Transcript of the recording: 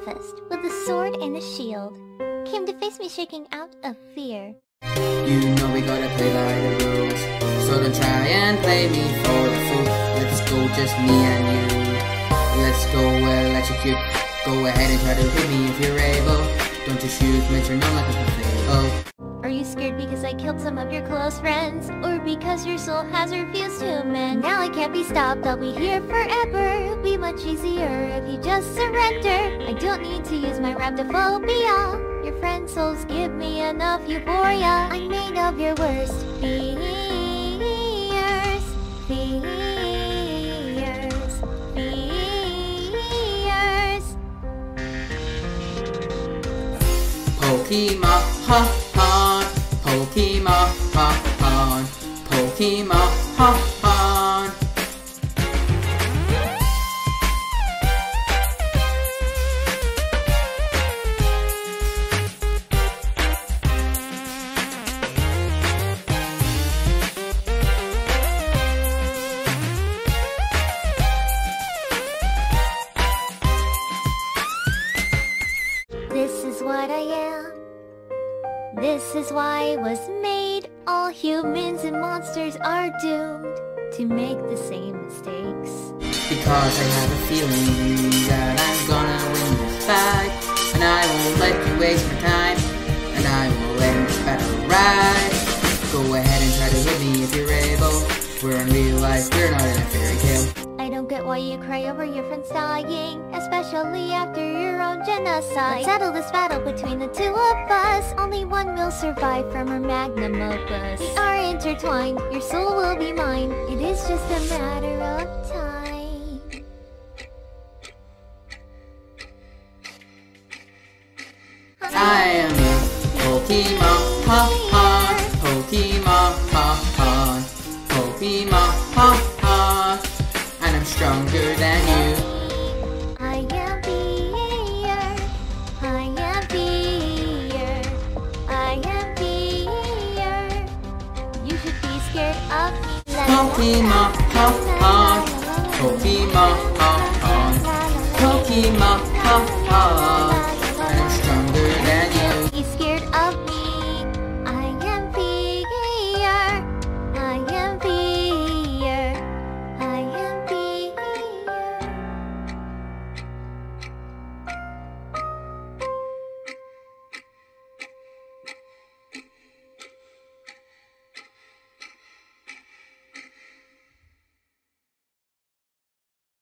manifest with a sword and a shield. Came to face me shaking out of fear. You know we gotta play by the rules, so don't try and play me for a fool. Let's go, just me and you. Let's go, electrocute. Go ahead and try to hit me if you're able. Don't you shoot, make your known like a potato. Are you scared because I killed some of your close friends? Or because your soul has refused to mend? Now I can't be stopped, I'll be here forever. It'll be much easier if you just surrender. I don't need to use my rhabdophobia. Your friend souls give me enough euphoria. I'm made of your worst fears. Fears. Fears. Pokemon, ha. Pokemon, Pokemon, This is what I am. This is why I was made. All humans and monsters are doomed to make the same mistakes. Because I have a feeling that I'm gonna win this fight, and I won't let you waste my time, and I will end this battle right. Go ahead and try to hit me if you're able. We're in real life, we're not in a fairy tale. I don't get why you cry over your friends dying, especially after your own genocide. Let's settle this battle between the two of us. Only one will survive from our magnum opus. We are intertwined, your soul will be mine. It is just a matter of time. I am a Pokemon, Pokemon, Pokemon, and I'm stronger than you. I am fear. I am fear. I am fear. You should be scared of me. Pokemon, Pokemon, Pokemon,